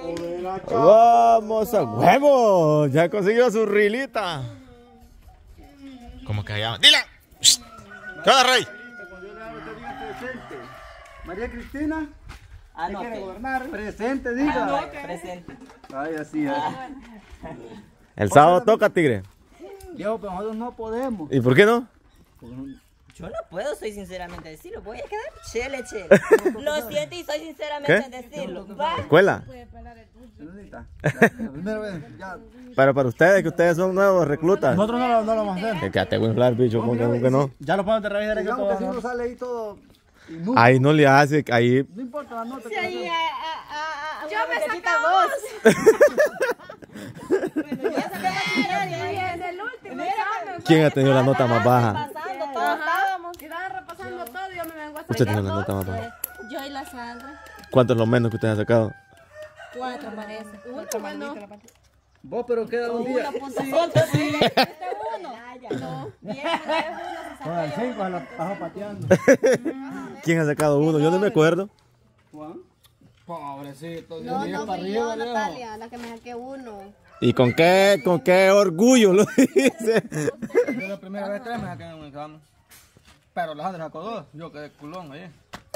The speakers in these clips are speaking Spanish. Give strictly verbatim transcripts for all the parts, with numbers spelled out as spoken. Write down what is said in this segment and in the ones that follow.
Vamos a huevo. Ya consiguió su rilita. ¿Cómo que se llama? ¡Dila! ¿Qué onda, Rey? María Cristina. Ah, no, quiere okay. gobernar? Presente, diga. Ah, no, okay. Presente. Ay, así es. El sábado toca, tigre. Yo, pero nosotros no podemos. ¿Y por qué no? Yo no puedo, soy sinceramente decirlo. Voy a quedar chele, chele. Lo siento y soy sinceramente en decirlo. ¿Va? ¿Escuela? Primero vez, ya. Pero para ustedes, que ustedes son nuevos reclutas. Nosotros no lo, no lo vamos a hacer. Que te voy a hablar, bicho, ¿cómo que, cómo que no? Ya lo podemos de revisar aquí todo. Si uno sale ahí todo inútil. Ahí no le hace, ahí... No importa la nota. Sí, ahí, a, a, a, Yo me muchachita saco dos. Bueno, ya saqué en el último examen. ¿Quién ha tenido la nota más baja? Pasando, todos estábamos. Estaban repasando todo y yo me vengo a Usted tiene sacar la nota más dos. baja. Yo y la Sandra. ¿Cuánto es lo menos que usted ha sacado? Cuatro parece. Uno, bueno. Vos, pero queda un día. Sí. Este uno. No. Bien, Con el cinco se lo bajo pateando. ¿Quién ha sacado uno? Yo no me acuerdo. Juan. Pobrecito. No, diez no para fui yo, arriba, Leo. Natalia, la que me saqué uno. ¿Y con qué, con qué orgullo lo dice? Yo la primera vez tres me saqué en un examen. Pero la Sandra sacó dos. Yo quedé culón ahí.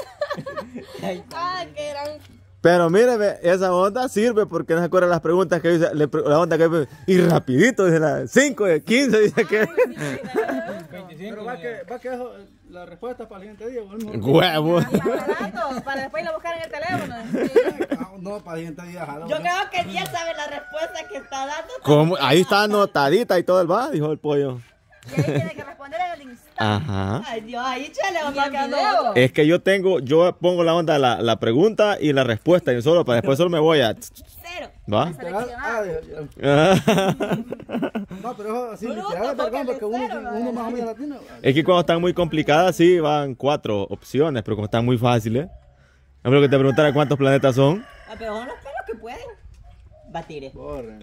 Ah, que eran. Pero mire, ve, esa onda sirve porque no se acuerdan las preguntas que dice, le pre- la onda que y rapidito, dice la cinco, quince, dice que... Pero va que, va que eso, la respuesta para el siguiente día. Bueno, Huevo. Para, para después lo buscar en el teléfono. Ah, no, para el siguiente día. Jalo, Yo ¿no? creo que él ya sabe la respuesta que está dando. ¿Cómo? Ahí está anotadita y todo el va, dijo el pollo. Y ahí tiene que responder en el instante. Ajá. Ay, Dios, ahí chale, va el quedando video? otro. Es que yo tengo, yo pongo la onda, la, la pregunta y la respuesta y solo, para después solo me voy a... Cero. ¿Va? Literal, ah, ya, ya. No, pero eso así, No, literal, es tampoco verdad, el porque uno, cero, uno no, más o no. menos latino. Es que cuando están muy complicadas, sí, van cuatro opciones, pero como están muy fáciles, es lo que te preguntara cuántos planetas son. Ah, pero son los pelos que pueden batir. Corre.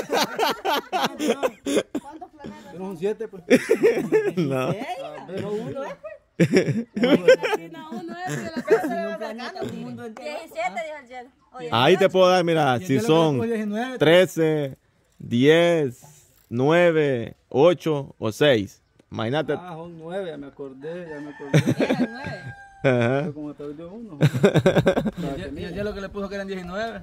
¿Cuántos planetas? Pero son siete, pues. No. Pero uno es pues. No, uno es de la casa de la Planeta, un mundo entero. diecisiete, dijo el Jet. Oye, Ahí te puedo dar, mira, Y si el de los son diecinueve, trece, diez, nueve, ocho o seis. Imagínate. Ah, son nueve, ya me acordé, ya me acordé. Eran nueve. Ajá. Pero como me perdió uno. Y el lo que le puso que eran diecinueve.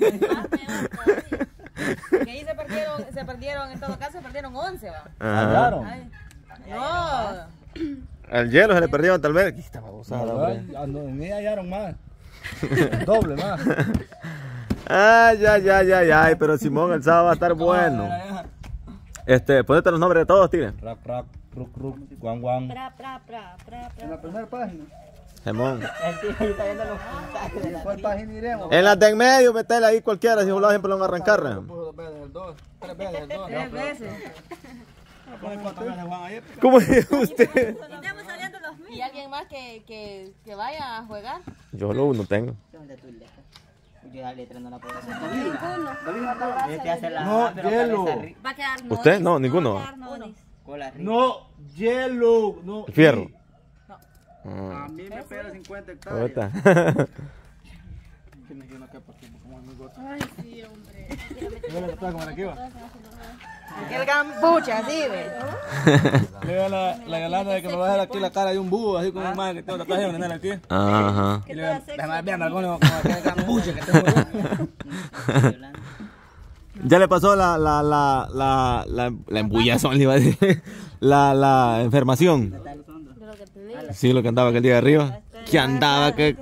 Que ahí se perdieron, se perdieron, en todo caso se perdieron once, va. Ajá. Ay, no. Al hielo se le perdieron tal vez. Aquí está babosada, hombre. En ella hallaron más. Doble más. Ay, ay, ay, ay, ay, pero Simón, el sábado va a estar bueno. Este, ponete los nombres de todos, tigre. Rap, rap, ruk, ruk, guan, guan. pra, pra, pra, pra, pra. En la primera página. Simón. El tío ahí está viendo los puntajes de la ¿Cuál página iremos? En las de en medio, metele ahí cualquiera, si volado siempre lo van a arrancar. Puso dos veces el dos, tres veces el dos. Tres veces. Pone cuatro veces Juan ahí. ¿Cómo dijo usted? Estamos saliendo los mil. ¿Y alguien más que, que, que vaya a jugar? Yo lo uno tengo. ¿Dónde tu letra? Yo la letra no la puedo hacer. Ninguno. Este hace la No, A, pero hielo. cabeza arri- Va a quedar ¿Usted? Nodis. No, ninguno. Va a quedar Nodis. cola arriba. No, hielo. No. El fierro. A mí me pega cincuenta hectáreas. Puta. Tiene que no quepa aquí, como es muy gordo. Ay, sí, hombre. Yo le trataba como la que iba. Aquel gambucha, así, ve. Le veo la, la galana de que me va a dejar aquí la cara de un búho, así como un madre que tengo la traje de tener aquí. Ajá. Y le veo, déjame ver algunos como aquel gambuche que tengo aquí. Ya le pasó la, la, la, la, la, la embullazón, le iba a decir. La, la enfermación. De lo que tenía. Sí, lo que andaba aquel día de arriba. Que andaba que...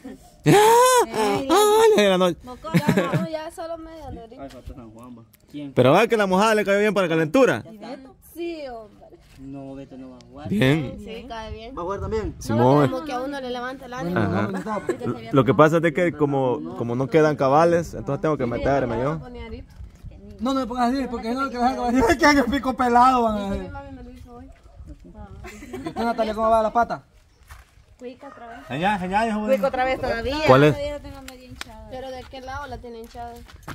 ¡Ah! Le ganó. Ya, no, ya solo media ahorita. Ay, falta San Juan, va. ¿Quién? Pero va que la mojada le cayó bien para la calentura. Sí, hombre. No, Beto no va a jugar. Bien. Sí, cae bien. ¿Va a jugar también? No, Simón. como que a uno le levanta el ánimo. Ajá. ¿no? Y que se vea Lo que pasa es de que como, como no quedan cabales, entonces tengo que meterme como- yo. ponía ahorita. No, no me pongas así, porque no, que van a decir que el pico pelado van a Mi decir. mami me lo hizo hoy. ¿Y usted, Natalia, cómo va la pata? Cuica otra vez. Genial, genial, hijo. Cuico otra vez todavía. ¿Cuál es? Todavía la tengo medio hinchada. ¿Pero de qué lado la tiene hinchada?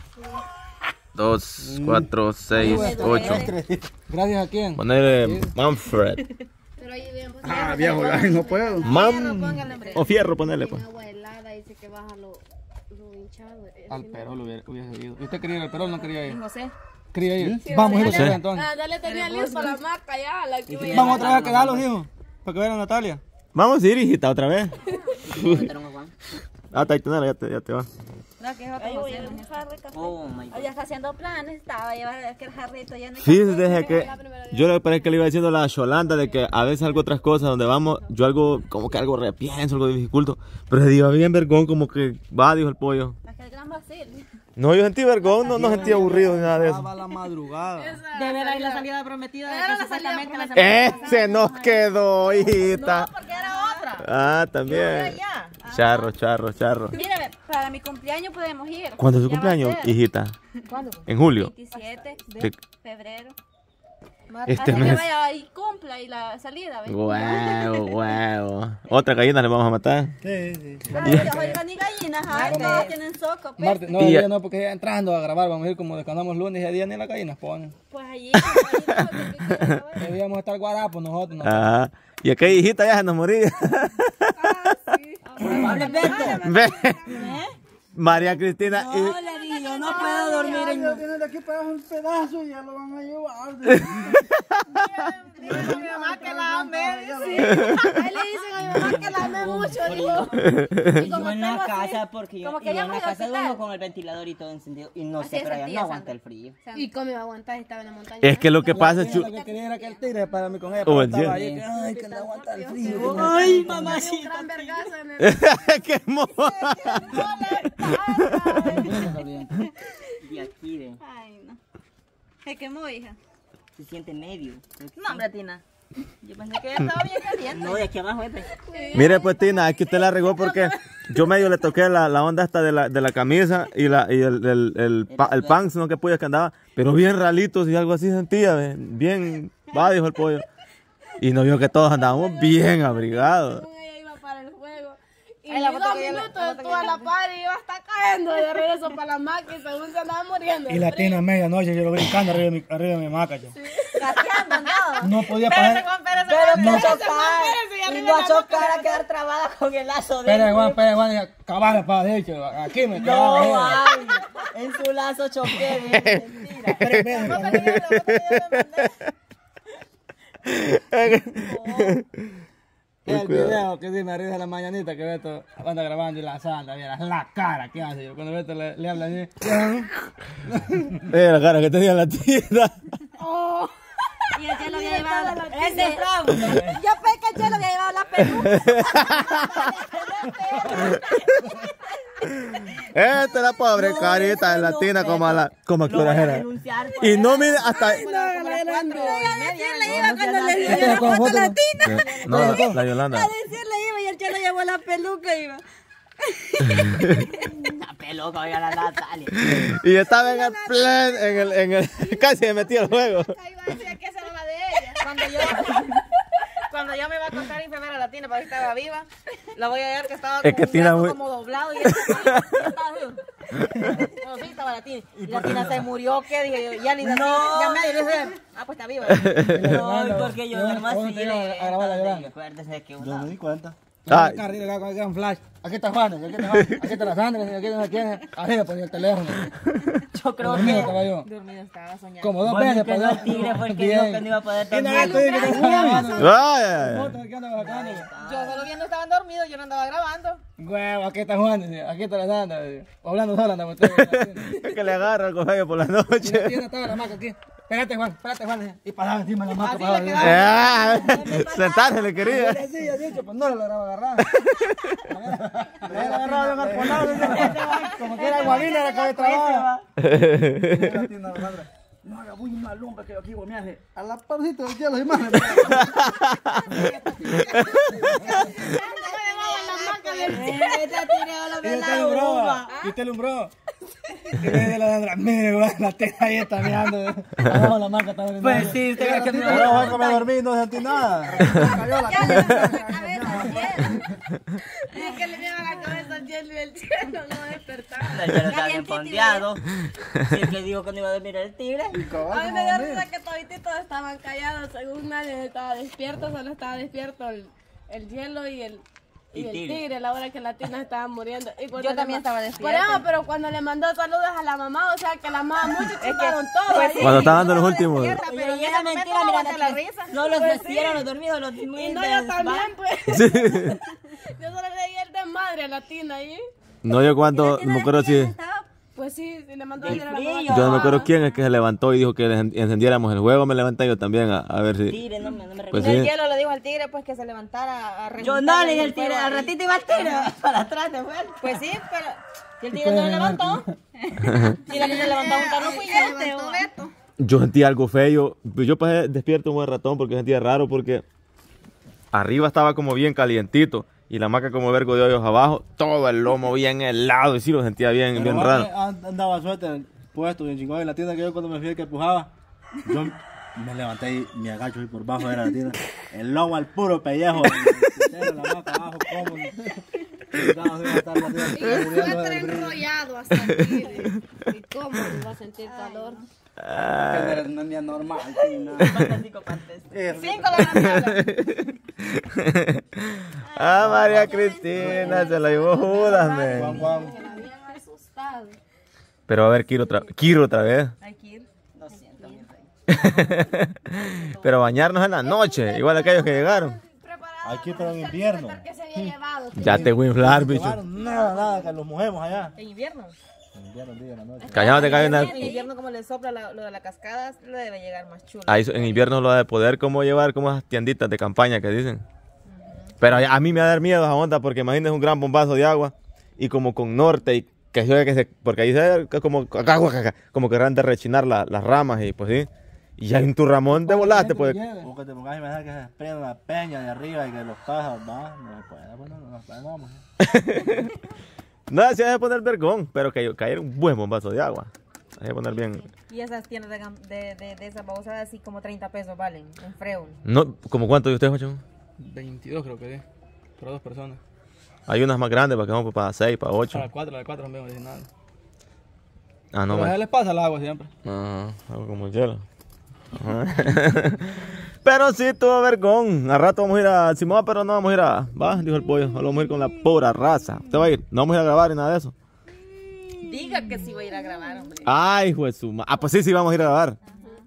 Dos, cuatro, seis, ocho. Gracias a quién. Ponerle Manfred. Pero ahí bien, pues. Ah, viejo, ay, no puedo. Mam o fierro, ponerle pues. Agua helada, dice que baja lo, lo hinchado. Al Perol hubiera, hubiese ido. ¿Y usted quería ir al Perol o no quería ir? José. Quería ir. Vamos a ir otra vez entonces. Ah, dale, tenía listo la maca ya. La que voy a Vamos otra vez a quedarlos, hijo. Para que vean a Natalia. Vamos a ir, hijita, otra vez. Ah, Taitanera, ya te, ya te va. No, que es otro José. Oh my God. Ya está haciendo planes, estaba a llevar aquel jarrito ya en el Sí, café. desde que yo le parece que le iba diciendo a la Yolanda de que a veces algo otras cosas donde vamos, yo algo, como que algo repienso, algo dificulto, pero se iba bien vergón, como que va, dijo el pollo. Aquel gran Brasil. No, yo sentí vergón, no, no sentí aburrido ni nada de eso. Estaba la madrugada. De ver ahí la salida prometida de Era que la supuestamente la salida semana Ese nos quedó, hijita. No, porque era otra. Ah, también. Ya. Charro, charro, charro. Mírame, para mi cumpleaños podemos ir. ¿Cuándo es tu Ya va a cumpleaños, ser. hijita? ¿Cuándo? En julio. veintisiete de ¿Qué? febrero. Este Así que mes. vaya y cumpla y la salida. ¿ves? Huevo, huevo. Otra gallina le vamos a matar. Sí, sí. Ay, oigan, ni gallinas, ay, todos tienen soco. Pues, Martes, no, Y el ya- día no, porque ya entrando a grabar, vamos a ir como descansamos lunes y ese día ni las gallinas ponen. pues allí. gallinas, lo que quieran, ¿sabes? Debíamos estar guarapos nosotros. ¿no? Ajá. Y aquella hijita ya se nos moría. Ve. María Cristina. No, le dije, yo no puedo dormir en... Tienen de aquí para un pedazo y ya lo van a llevar. Dile a mi mamá que la ame. Sí. Ahí le dicen a mi mamá que la ame mucho. Digo. Y yo en la tengo así, casa, porque yo, como que y yo ya en la voy a casa hospital. duermo con el ventilador y todo encendido. Y no Así sé, es, pero ella sentía, no aguanta Sandra. el frío. ¿Y cómo iba a aguantar? Estaba en la montaña. Es que lo que pasa es... Lo que quería era que el tigre para mí con ella. Oh, pero entiendo. estaba ahí, que, ay, que no aguanta el frío. Ay, Un mamacita. gran vergazo en el... ¡Qué moja! Y aquí, ve, Ay, no. Se quemó, hija. se siente medio. No, hombre, Tina. Yo pensé que estaba bien caliente. No, de aquí abajo, este. Mire, pues Tina, aquí usted la regó porque yo medio le toqué la, la onda esta de la, de la camisa y, la, y el, el, el, pa- el pants, no que pollo que andaba, pero bien ralitos y algo así sentía, ve, bien, va, dijo el pollo. Y no vio que todos andábamos bien abrigados. Ella iba para el juego. Y Ay, la ni foto dos que yo le- minutos la foto que estuvo a yo la le- par y iba hasta cayendo de regreso para la maca y según se andaba muriendo. Y la tina a medianoche, yo lo brincando arriba de mi, arriba de mi hamaca. Yo. Gateando, no. No podía Espérese, pasar. Juan, espérese, Pero Juan. que No. chocar. Y no a chocar a quedar trabada con el lazo de... Espera, Juan, espera, Juan, y cabal para derecho. Aquí me No, quedaba. ay, en su lazo choqué, ve, mentira. Espera, espera, La foto que yo- la foto que yo le mandé. el video que sí me ríe de la mañanita que Beto anda grabando y la santa, mira la cara que hace. Yo cuando Beto le, le habla así. Eh, la cara que tenía la tienda. Y el chelo había llevado ese bravo. Yo pensé que el chelo había llevado la peluca. Esta es la pobre carita de la tina como a la, como a qué hora era. Y no mire hasta... ¿Quién le iba cuando le dio Este es con foto. No, la, la Yolanda. a decirle iba y el chelo llevó la peluca iba? La peluca, oiga la Natalia. Y estaba en el plan, en el, en el, casi se metió al juego. Ahí va a decir que esa era la de ella. Cuando yo, cuando yo me iba a contar enfermera latina para que estaba viva, la voy a ver que estaba Es con que un Tina brazo muy- como doblado y ella estaba, ella estaba viva. No, sí, estaba la Tina. Y la Tina se murió, ¿qué? Dije yo, ya ni la No. ya me dije, ah, pues está viva. No, y porque yo ¿Dónde- nomás dónde sí te iba le... a grabar la Yolanda? Acuérdese que Yo me una... di cuenta. Ah. Acá arriba, acá, acá un flash. Aquí está Juan, aquí está Juan, aquí está la Sandra, aquí está quién. Arriba ponía el teléfono. Yo creo Dormido que... estaba yo. Dormido estaba soñando. Como dos Bueno, veces que para no el tigre fue el que dijo que no iba a poder ¿Quién dormir. era el tigre que estaba grabando? Ay, ay, ay. Fotos que anda bajando. Yo solo viendo estaban dormidos, yo no andaba grabando. Huevo, aquí está Juan, dice, aquí está la Sandra. dice. Hablando sola andamos ustedes. Es que le agarra el colegio por la Y la noche. tienda estaba la maca aquí. Espérate, Juan, espérate, Juan. dice. Y pasaba encima de la maca. Así pasaba le encima. Ah, sentarse le quería. Sí, ya dicho, pues no lo lograba agarrar. Le había agarrado de un arponado, dice. Como que era guabina la cabeza trabada. La tienda de la Sandra. No haga muy una lumbre que yo aquí voy, me hace a la parcita del cielo, hermano. Esta tigre lo Y ve usted la lumbró, uva. y usted lumbró. Y le dice la Sandra, mire, güey, la tela ahí está mirando. Abajo la marca está mirando. Pues sí, usted ve que me Pero Juan, que me dormí y no sentí nada. Cayó la Ya le tela. dio la cabeza al cielo. Es que le dieron la cabeza al hielo y el cielo no despertaba. El cielo está bien pondeado. Si el que dijo que no iba a dormir el tigre. A mí me dio risa que todititos estaban callados, según nadie estaba despierto, solo estaba despierto el, el hielo y el, Y el tigre, la hora que la tina estaba muriendo. Y Yo también estaba Por despierta. eso, pero cuando le mandó saludos a la mamá, o sea, que la mamá mucho chingaron todo. pues ahí. Cuando estaba dando los últimos. Pero Pero y en esa ese momento mentira, no mira, aguanté la risa. no los Pues despidieron, sí. los dormidos, los Y muy no, yo también, pues. Sí. Yo solo leí el desmadre a la tina ahí. No, yo cuando, no me acuerdo si... Pues sí, sí le mandó a El decir a la frío. mamá. Yo no me acuerdo quién es que se levantó y dijo que les encendiéramos el juego. Me levanté yo también a, a ver si... Tigre, no me, no me Pues recuerdo. El sí. hielo le dijo al tigre pues que se levantara a Yo no le dije al tigre, al ratito iba al tigre para atrás de vuelta. Pues sí, pero si el tigre no le levantó. Si la que se levantó juntar no fui yo. Este, o- Yo sentí algo feo. Yo pasé despierto un buen ratón porque sentía raro porque arriba estaba como bien calientito y la maca como vergo de hoyos abajo, todo el lomo bien helado y sí lo sentía bien, bien raro. Andaba suerte puesto bien chingón en la tienda que yo cuando me fui que pujaba. Yo me levanté y me agacho y por bajo era la tienda. El lomo al puro pellejo. El la maca abajo, como. Y el suéter enrollado hasta el tigre. ¿Y cómo no va a sentir calor? Ah, Era una niña normal. Cinco partes. Cinco de la tarde. ah, María Cristina, se la llevó Judas, Juan, man. Juan. Que la habían asustado. Pero a ver, Kiro otra, Kiro otra vez. Hay que ir. Lo siento, mi rey. Pero bañarnos en la noche, igual aquellos que llegaron. Aquí pero en invierno. Que se había llevado. Ya te voy a inflar, bicho. Llevaron nada, nada, que los mojemos allá. En invierno. En invierno, día, en la noche. Cállate, cállate. En invierno como le sopla la- lo de la cascada, le debe llegar más chulo. Ahí en invierno lo de poder como llevar como esas tienditas de campaña que dicen. Pero a mí me va a dar miedo esa onda porque imagínate un gran bombazo de agua y como con norte y que se oiga que se, porque ahí se que como acá, acá, acá, como que de rechinar la- las ramas y pues sí. Y ya en tu Ramón te volaste pues. O que te pongas a imaginar que se desprende la peña de arriba y que los cajas, va, no se puede, pues no, no nos vamos. No, se de poner vergón, pero que caer un buen bombazo de agua. Hay que poner bien. Y esas tiendas de, gam- de, de, de esas babosadas así como treinta pesos valen, en Freun. No, ¿como cuánto de ustedes, Jocho? veintidós creo que es, para dos personas. Hay unas más grandes para que vamos para seis, para ocho. Para cuatro, la de cuatro no veo nada. Ah, no, Pero a man. ellos les pasa el agua siempre. Ajá, algo como el hielo. Ajá. Pero sí, tuvo vergón. A rato vamos a ir a Simón, pero no vamos a ir a. Va, dijo el pollo. Solo vamos a ir con la pura raza. ¿Usted va a ir? No vamos a ir a grabar ni nada de eso. Diga que sí voy a ir a grabar, hombre. Ay, hijo de su ma- Ah, pues sí, sí, vamos a ir a grabar.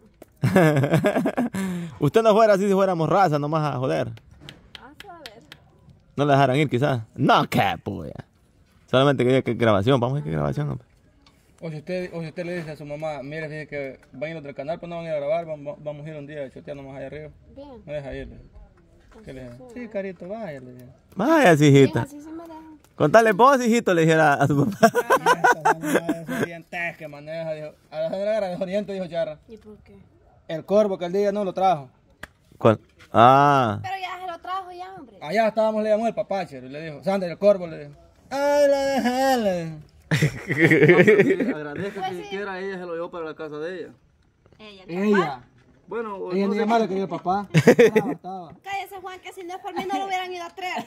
Usted no fuera así si fuéramos raza, nomás a joder. No le dejaran ir, quizás. No, qué polla. Solamente que diga que grabación. Vamos a ir que grabación, hombre. O si usted, o si usted le dice a su mamá, mire, fíjese que van a ir a otro canal, pues no van a ir a grabar, vamos, vamos a ir un día a chotear nomás allá arriba. Bien. No deja ir. ¿Qué le dice? Sí, carito, vaya, le dice. Vaya, sí, hijita. Así se me dejan. Contale vos, hijito, le dijera a su papá. Desorientes que maneja, dijo. A la señora desoriente, dijo Charra. ¿Y por qué? El corvo que el día no lo trajo. ¿Cuál? Ah. Pero ya se lo trajo ya, hombre. Allá estábamos, le llamó el papache, y le dijo, Sandra, el corvo, le dijo. Ay, la dejé, le dijo. Agradezca que siquiera ella se lo llevó para la casa de ella. Ella. Ella. Bueno, o Ella no ni sé- llamar le quería el papá. Estaba, estaba. Cállese, Juan, que si no es por mí no lo hubieran ido a traer.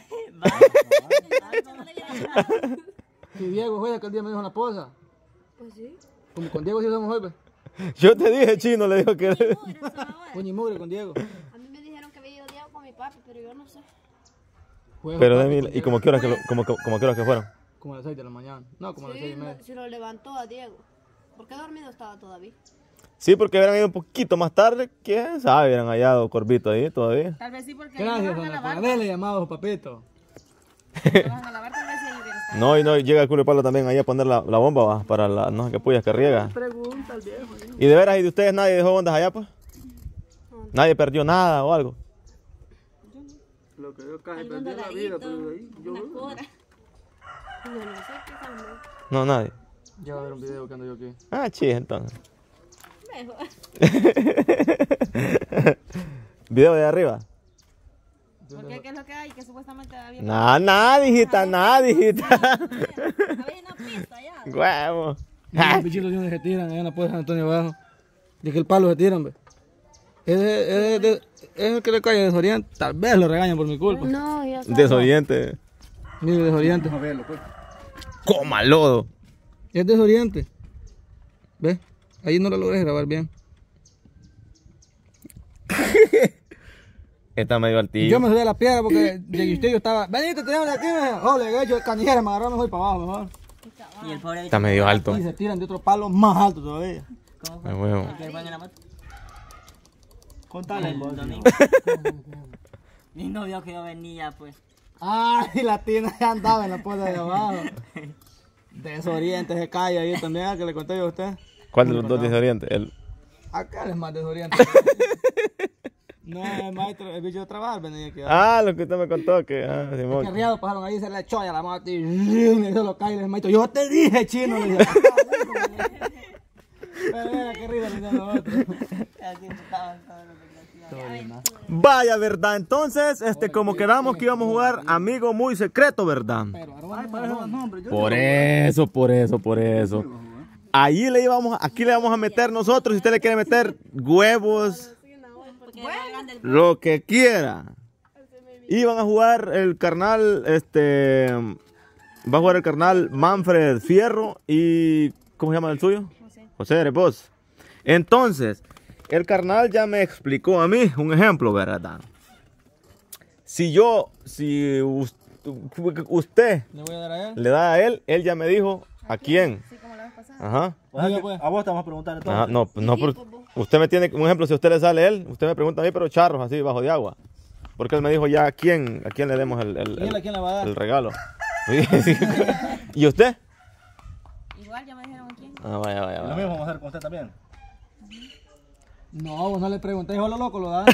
Si Diego fue aquel día me dijo la esposa. Pues sí. Como con Diego sí somos hoy, pues. Yo te dije, chino, le dijo que. Puñi mugre con Diego. A mí me dijeron que había ido Diego con mi papi, pero yo no sé. Fue Pero papi de mí, con ¿y Diego. como qué horas que, lo- como, como qué horas que fueron? Como a las seis de la mañana. No, como a las Sí, seis y lo- media. si lo levantó a Diego. ¿Por qué dormido estaba todavía? Sí, porque hubieran ido un poquito más tarde, quién sabe, hubieran hallado corvito ahí todavía. Tal vez sí porque Gracias, ahí van a Ana. lavar. Por haberle llamado a su papito. Van a lavar, tal vez sí ahí hubiera estado. No, y no, llega el culo de palo también ahí a poner la, la bomba, va, para la, no sé qué puyas que riega. Pregunta al viejo. ¿no? Y de veras, ¿y de ustedes nadie dejó ondas allá, pues? Nadie perdió nada o algo. Lo que yo casi perdí la vida, pero ahí yo No, no sé qué tal. No, nadie. Ya va a ver un video que ando yo aquí. Ah, chis, entonces. Mejor. Video de arriba. ¿Por qué? ¿Qué es lo que hay? Que supuestamente había... Nada, nada, hijita, nada, hijita. Había una pista ya. Huevo. Los bichitos de donde se tiran, allá en la puerta de San Antonio abajo. De que el palo se tiran, ve. Es, de- es, de- es el que le cae desoriente. Tal vez lo regañan por mi culpa. No, ya sabes. Desoriente. Mire, desoriente. Vamos a verlo, pues. Coma lodo. Es desoriente. ¿Ves? Ahí no lo logré grabar bien. Está medio Y altillo. yo me subí a la piedra porque de usted yo estaba, venite, tenemos de aquí, me dijo, oh, le he hecho canijera, me agarró, me voy para abajo, mejor. Y el pobre Está medio alto. Y se tiran de otro palo más alto todavía. ¿Cómo Ay, fue? huevo. ¿El que van en la moto? Contale, El vos. domingo. Mi novio que yo venía, pues. Ay, la tina ya andaba en la puerta de abajo. Desoriente se cae ahí también, ¿a que le conté yo a usted? ¿Cuál de los dos desorientes? El... Acá es más desoriente. No, el maestro, el bicho de trabajar venía aquí. Ah, lo que usted me contó, que... Ah, Que Simón. arriado pasaron ahí, se le echó a la moto y le hizo los caídos. El maestro, yo te dije, chino, le dije. Pero mira qué risa le hicieron los otros. Así estaban todos los desgraciados. Vaya, ¿verdad? Entonces, este, como quedamos que íbamos a jugar amigo muy secreto, ¿verdad? Pero, Ay, parecen los nombres. Yo Por eso, por eso, por eso. Ahí le íbamos, aquí le vamos a meter nosotros, si usted le quiere meter huevos, lo que quiera. Iban a jugar el carnal, este, va a jugar el carnal Manfred Fierro y, ¿cómo se llama el suyo? José. José Erebos. Entonces, el carnal ya me explicó a mí un ejemplo, ¿verdad? Si yo, si us- usted le voy a dar a él. le da a él, él ya me dijo a quién. Ajá. O sea que Diga, pues. a vos te vamos a preguntar entonces. Ajá, no, no, por- usted me tiene, un ejemplo, si a usted le sale él, usted me pregunta a mí, pero charros así, bajo de agua. Porque él me dijo ya a quién, a quién le demos el, el, ¿Y él a quién le va a dar? el regalo. Sí, sí. ¿Y usted? Igual ya me dijeron quién. Ah, vaya, vaya, Lo vaya. mismo vamos a hacer con usted también. No, vos no le pregunté, hijo lo loco, lo da.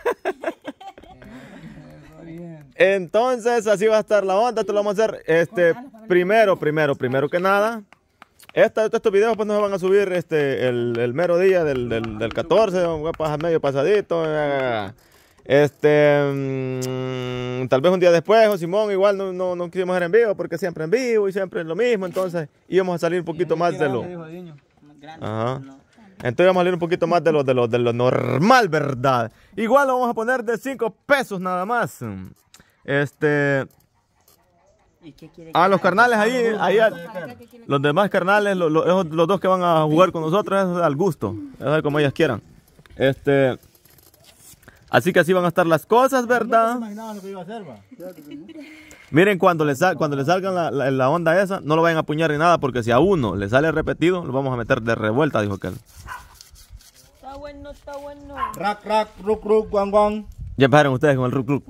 Entonces, así va a estar la onda. Esto lo vamos a hacer, este, primero, primero, primero que nada. Esta, estos videos pues nos van a subir este, el, el mero día del, del, del catorce, vamos a pasar medio pasadito. eh, Este, mm, tal vez un día después, o Simón, igual no, no, no quisimos hacer en vivo porque siempre en vivo y siempre es lo mismo. Entonces íbamos a salir un poquito más de lo... Más grande, Ajá. no. Entonces vamos a salir un poquito más de lo, de lo, de lo normal, ¿verdad? Igual lo vamos a poner de cinco pesos nada más. Este... ¿Y qué quiere A que los haga? carnales ahí, ahí al- los demás carnales, lo- lo- esos- los dos que van a jugar con nosotros, eso es al gusto, eso es como ellas quieran. Este, así que así van a estar las cosas, ¿verdad? Imaginaba lo que iba a hacer, va. Miren, cuando le, sal, cuando le salgan la, la, la onda esa, no lo vayan a apuñar ni nada, porque si a uno le sale repetido, lo vamos a meter de revuelta, dijo aquel. Está bueno, está bueno. Rack, rack, ruk, ruk, guan, guan. Ya empezaron ustedes con el ruc ruc.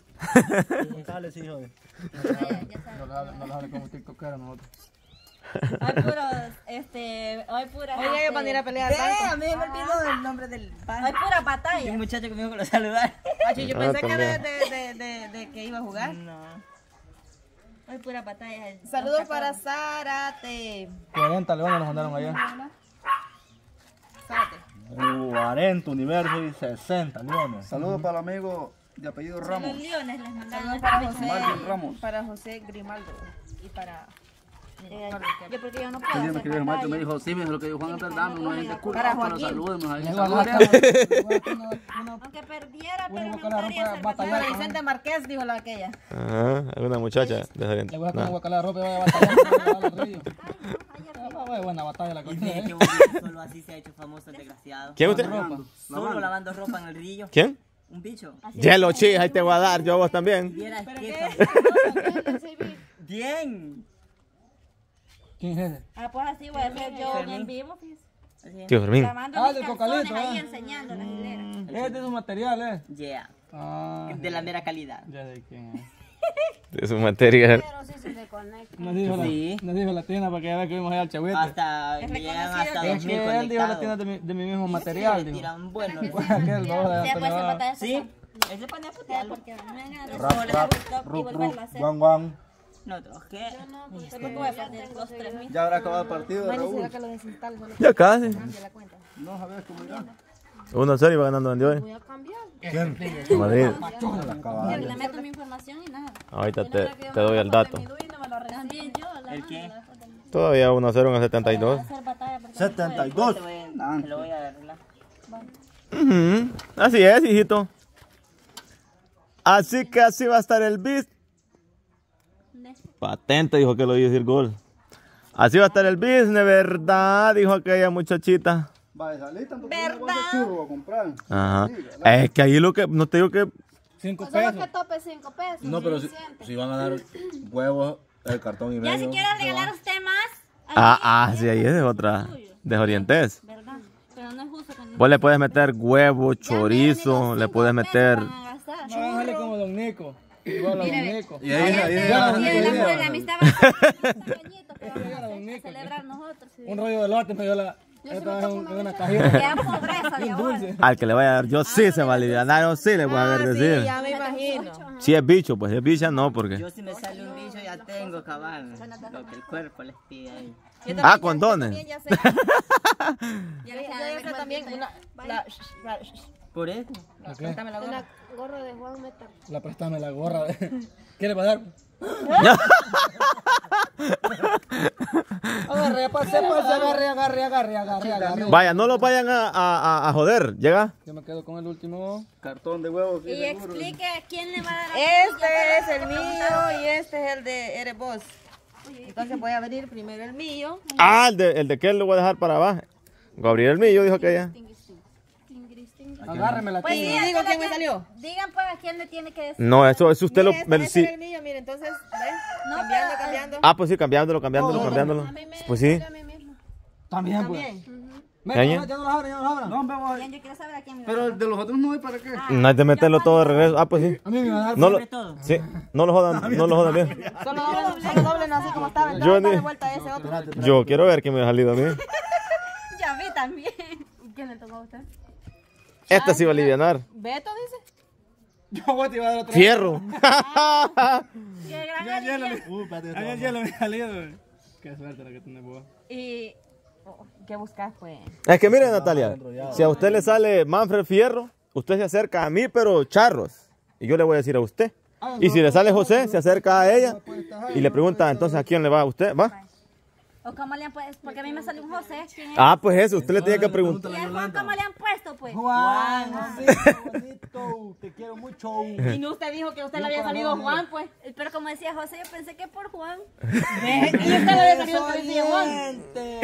Dale, sí, joder. No le hable, no le hable como tiktokero nosotros. Hay puros, este, hay pura. Oye, ellos van a ir a pelear Eh, a tanto. mí me olvidó el nombre del pan. Hay pura Y batalla. un muchacho que me dijo que lo saludar. Achi, yo Ah, pensé que también. de, de, de, de, de que iba a jugar. No. Hay pura batalla. Saludos para Zárate. cuarenta leones nos mandaron allá. Zárate. cuarenta universo y sesenta leones. Saludos para el amigo de apellido Ramos. Los leones les mandaron Saludos esta para fecha. José, Marvin Ramos. para José Grimaldo y para... Eh, Yo porque yo no puedo El día me hacer escribió el maestro y me batalla. dijo, sí, me dijo lo que dijo Juan Andrés, dame una gente cool, Para pero Joaquín. salúdenos ahí. Llegó a la Salúdenos. Aunque perdiera, Bueno, pero me con la gustaría ropa hacer batalla. Para batalla. Vicente Marqués, dijo la aquella. Ajá, alguna muchacha desorientada. Le voy a poner Nah. guacala de ropa y vaya a batallar. Vaya al río. Ah, vaya, buena batalla la Y cosa. mire ¿eh? que bonito, solo así se ha hecho famoso el desgraciado. ¿Quién usted? Solo lavando ropa en el río. ¿Quién? Un bicho. Hielo, chis, ahí te voy a dar, yo a vos también. Vieras ¿Pero qué qué? fam- Bien. ¿Quién es ese? Ah, pues así voy a hacer yo Fermín. en vivo, fíjese. Así. Tío Fermín. Lavando Ah, mis del calzones cocalito, ahí ah. enseñando las hileras. Este es su material, ¿eh? Yeah. Ah, De la mera calidad. ya sé quién es. De su material. Pero sí se reconecta. Nos dijo, Sí. la, nos dijo la tienda para que vea que vimos allá al chavete. Hasta Es llegan reconocido hasta que- Es dos mil que él dijo la conectados. tienda de mi, de mi mismo material, dijo. Tiran bueno. Aquel dos de Después se Antonio Vara. batalla. Sí. Él se pone a Ya, putear. porque no me ganas de Rap, solo rap, TikTok y ruk, volverlo a ruk, hacer. guan, guan. Nosotros, ¿qué? Después voy a perder dos, tres mil. Ya habrá acabado el partido de Bueno, Raúl. será que lo desinstale, solo Ya casi. cambia la cuenta. No, a ver cómo irá. uno cero iba ganando en hoy. Voy a cambiar. ¿Quién? Madrid. Yo le meto mi información y nada. Ahorita te, te doy el dato. También yo, la ¿El qué? Todavía uno cero en el setenta y dos. hacer batalla porque setenta y dos. Te voy a- te lo voy a arreglar. Ujú, así es, hijito. Así que así va a estar el beat. Patente, dijo que lo iba a decir gol. Así va a estar el business, ¿verdad? Dijo aquella muchachita. Va a salir tanto que no va a hacer churro a comprar. Ajá. Es que ahí lo que, no te digo que Cinco Solo pesos. que tope cinco pesos. No, pero si, suficiente. si van a dar huevos, el cartón y medio. Ya si quiere regalar usted más. Ah, ah, sí, ahí es otra. Desorientes. ¿Verdad? Pero no es justo con Vos le puedes meter huevo, chorizo, le puedes meter... No, bájale como Don Nico. Igual a Don Nico. Y ahí, ahí, el amor de la amistad va a ser pequeñito, pero vamos a celebrar nosotros. Un rollo de lote me dio la... Esta vez en una Queda cajita. pobreza de ahora. Al que le vaya a dar, yo sí se va a aliviar, yo sí le voy a ver Ah, sí, decir. ya me imagino. Si es bicho, pues si es bicha no, porque... Yo si me sale un bicho ya tengo cabal. Lo que el cuerpo les pide ahí. Ah, condones. También ya sé. Ya ya sé también una... La, la- Por eso. ¿La qué? préstame la gorra. La gorra de Juan Meta. La préstame la gorra. ¿Quiere pasar? Agarre, pase, pase, agarre, agarre, agarre, agarre, agarre. Vaya, no los vayan a, a, a joder, llega. Yo me quedo con el último. Cartón de huevos. Y explique a quién le va a dar. Este es el mío y este es el de Eres Vos. Entonces voy a abrir primero el mío. Ah, el de, el de que lo voy a dejar para abajo. Gabriel Millo dijo que ya. Agárreme la Pues sí, tía. digo quién me salió. Digan pues a quién le tiene que decir. No, eso es usted lo... Mire, me- este, sí. este es el mío, mire, entonces, ¿ves? No, cambiando, pero, cambiando. Ah, pues sí, cambiándolo, cambiándolo, cambiándolo. A Pues sí. mí mismo. También, pues. También. Venga, ¿Yaña? ya no las abren, ya no las abren. No, hombre, vos. Bien, yo quiero saber a quién le va a Pero dar. el de los otros no hay para qué. No hay de meterlo todo de regreso. Ah, pues sí. A mí me van a dar. No lo, sí, no lo jodan, no lo jodan bien. Solo doblen, solo doblen así como estaba. Yo Entonces, ni- dale vuelta a ese otro. Yo quiero ver qué me ha salido a mí. Ya vi también. ¿Y quién le tocó a usted? Esta sí va a alivianar. Beto dice. Yo voy a te iba a dar otra. Fierro. Qué gran Ya, ya lo alivio. vi. Ayer ya lo vi salido. güey. Qué suerte la que tenés vos. Y. oh, ¿qué buscas, pues? Es que mire, Natalia, si a usted le sale Manfred Fierro, usted se acerca a mí, pero charros. Y yo le voy a decir a usted. Y si le sale José, se acerca a ella y le pregunta, entonces, ¿a quién le va a usted? ¿Va? ¿O cómo le han puesto? Porque a mí me salió un José. ¿Quién es? Ah, pues eso, usted le tiene que preguntar. ¿Y el Juan cómo le han puesto, pues? Juan, bonito, te quiero mucho. Y no usted dijo que a usted le había salido Juan, pues. Pero como decía José, yo pensé que por Juan. Y usted le había salido que decía Juan.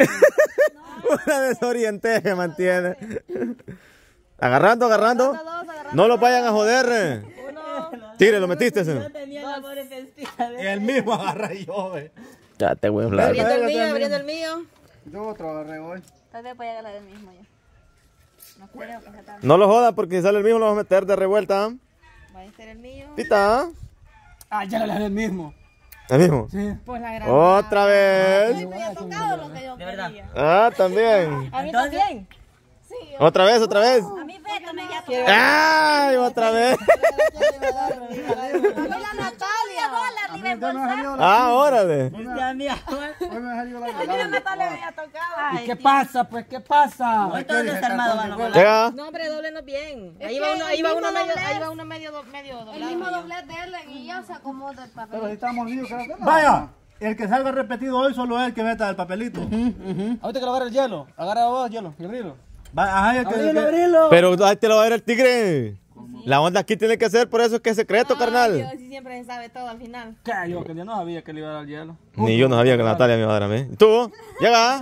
Una desoriente que mantiene. Agarrando, agarrando. Dos, agarrando. No lo vayan a joder. eh. Tire, lo metiste. ese. Tenía la pobre vestida. El mismo agarra yo, ve. Ya te voy a hablar. Abriendo el mío, abriendo el mío. Yo otro agarré hoy. Tal vez voy a agarrar el mismo yo. No creo que sea tan... No lo jodan porque si sale el mismo lo vamos a meter de revuelta. Va a ser el mío. Tita. Ah, ya le dejé el mismo. El mismo. Sí. Pues la gran. Otra vez. Me había tocado lo que yo quería. Ah, también. A mí también. Otra vez, otra vez. A mí Beto me había Quiero- tocado. ¡Ay! Otra vez. A mí la Natalia. dólar iba a embolsar. Ah, órale. Hoy me salió la A mí la Natalia me había tocado. Ay, ¿Qué pasa, pues? ¿Qué pasa? hoy todos desarmados van a volar. Llega. No, hombre, doblenos bien. Es Ahí va que uno, el ahí va mismo uno medio, doblez- ahí va uno medio, do- medio doblado. El mismo yo. doblez de él y yo se acomoda el papel. Pero si estamos vivos, creo que no. Vaya, el que salga repetido hoy solo es el que meta el papelito. Ahorita que lo agarre el hielo. Agarra vos el hielo y abrilo. Va, ajá, el que, Abrilo, que- abrilo. Pero ahí te lo va a ver el tigre. La onda aquí tiene que ser, por eso es que es secreto, Ay, carnal. Dios, sí siempre se sabe todo al final. ¿Qué? Yo que yo no sabía que le iba a dar el hielo. Ni yo no sabía que Natalia me iba a dar a mí. ¿Tú? Llega.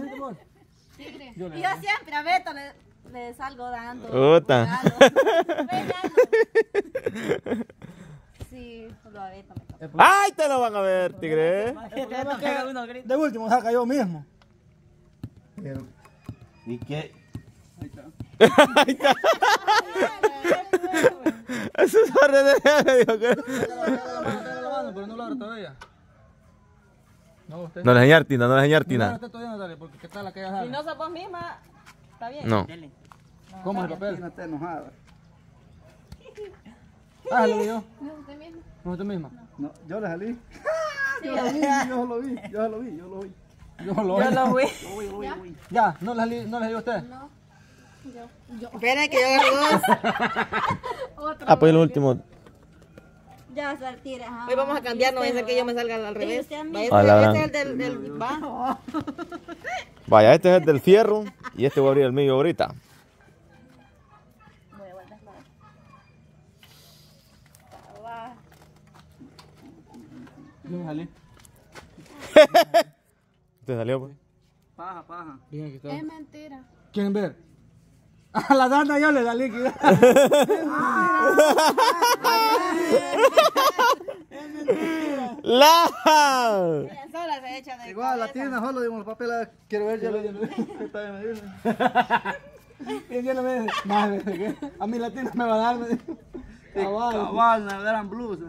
Y yo siempre a Beto le, le salgo dando. Puta. regalo. Regalo. Sí, solo a Beto me toca. ¡Ay, te lo van a ver, tigre! De último saca yo mismo. ¿Y qué? Eso es horrible, dijo que... Pero no lo abre todavía. No, usted. No le enseñar Tina, no le enseñar No lo Tina. abre todavía, Natalia, porque qué tal aquella Si sala. no sos vos misma, está bien. No. ¿Cómo es el papel? no esté enojada. Ah, lo vi yo. ¿No es usted mismo? No, usted misma. No, yo le salí. Yo lo vi, yo lo vi, yo lo vi, yo lo vi. Yo lo Yo lo fui. Ya, no le salí, no le salió a usted. No. Yo. Yo. Espera que yo agarro dos. Otro. Ah, pues el último. Ya se tira. ajá. Hoy vamos a cambiar, no vaya a ser que yo me salga al revés. usted a mí. Vaya A a la ser- gran. este es el del, del bajo. Vaya, este es el del fierro y este voy a abrir el mío ahorita. Voy a volverlo a ver. Yo me salí. ¿Te salió, pues? Paja, paja. Bien, aquí está. Es mentira. ¿Quieren ver? A la dana yo le da líquido. ¡La! Ella sola se echa de Igual, la cabeza. tiene, solo dimos los papeles. Quiero ver, ya lo está bien, me dice. Y yo no me dice, madre, ¿qué? A mí la tienda me va a dar, me dice. Cabal, cabal, me eran blusas.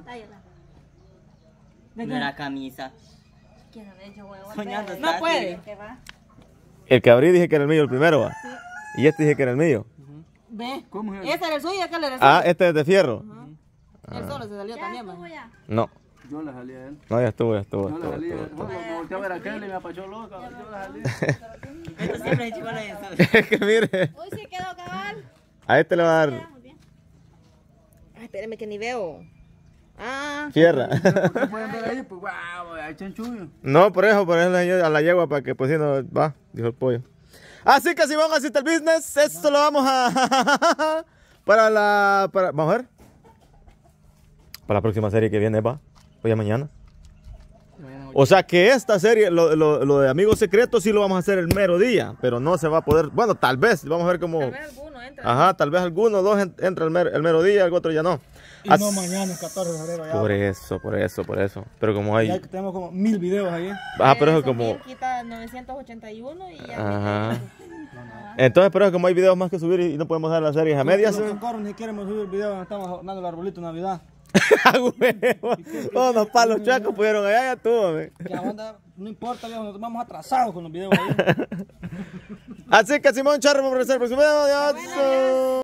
No era camisa. Soñando. No puede. El que abrí dije que era el mío el primero, va. Y este dije que era el mío. Ve. ¿Cómo es? Ese era el suyo y aquel era el Ah, suyo. este es de fierro. Él solo se salió también, man. No, Yo le salí a él. no, ya estuvo, ya estuvo. Yo le estuvo, salí a él. estuvo, estuvo. Me volteé a ver a aquel y me apachó loca. Yo le salí. Esto siempre es chihuahua de eso. Es que mire, Uy, sí quedó cabal. a este le va a dar Ay, espérame que ni veo. Ah. fierra. ¿Qué pueden ver ahí? Pues, wow, hay chanchullo. No, por eso, por eso le dije a la yegua para que pues si no va, dijo el pollo. Así que si vamos a hacer el business, esto lo vamos a para la para, vamos a ver. Para la próxima serie que viene, va. Hoy a mañana. O sea que esta serie, lo, lo, lo de Amigos Secretos, sí lo vamos a hacer el mero día, pero no se va a poder. Bueno, tal vez, vamos a ver cómo. Tal vez alguno entra. Ajá, tal vez alguno, dos en- entra el mero, el mero día, el otro ya no. Y As- no mañana, es catorce de febrero ya. Por eso, por eso, por eso. Pero como hay. Ya que tenemos como mil videos ahí. Ah, pero Eh, eso como. Sofía quita novecientos ochenta y uno y ya. Ajá. Entonces, pero como hay videos más que subir y no podemos dar las series a medias. Los socorros ni queremos subir videos donde estamos adornando el arbolito de Navidad. ¡A huevo! Todos los palos chacos pudieron allá, ya estuvo, me. Ya, banda, no importa, viejo, nos vamos atrasados con los videos ahí. Así que Simón Charro, vamos a regresar el próximo video. Adiós.